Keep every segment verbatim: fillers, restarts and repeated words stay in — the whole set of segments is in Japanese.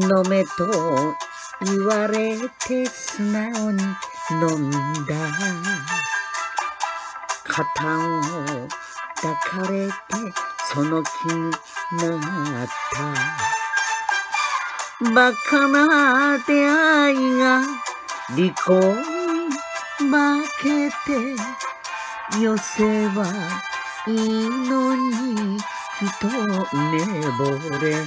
飲めと言われて素直に飲んだ。肩を抱かれてその気になった。バカな出会いが離婚に負けて、よせばいいのに一目惚れ。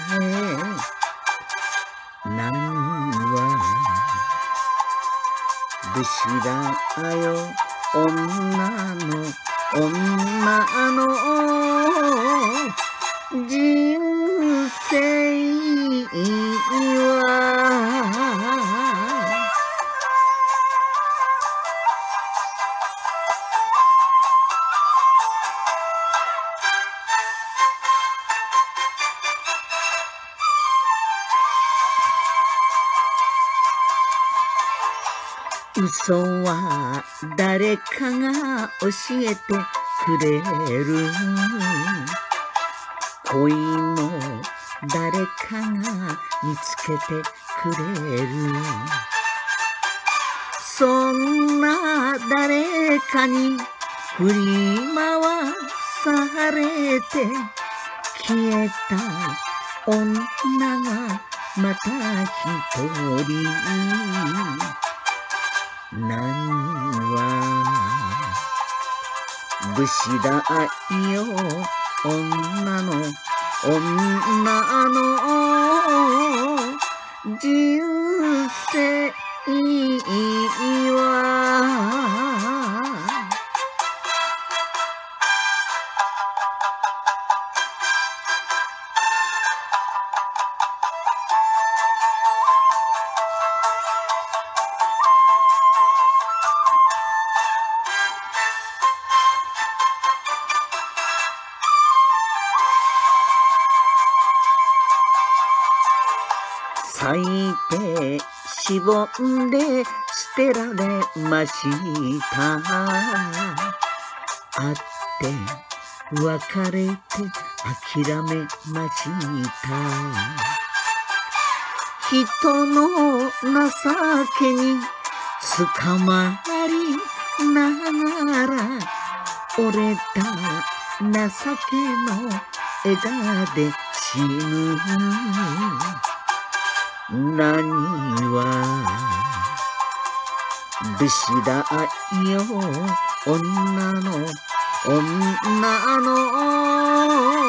何は武士だよ女の女の人生は。嘘は誰かが教えてくれる。恋も誰かが見つけてくれる。そんな誰かに振り回されて消えた女がまた一人。何は武士だよ女の女の人生は。咲いてしぼんで捨てられました。会って別れて諦めました。人の情けに捕まりながら折れた情けの枝で死ぬ。何は武士だよ女の女の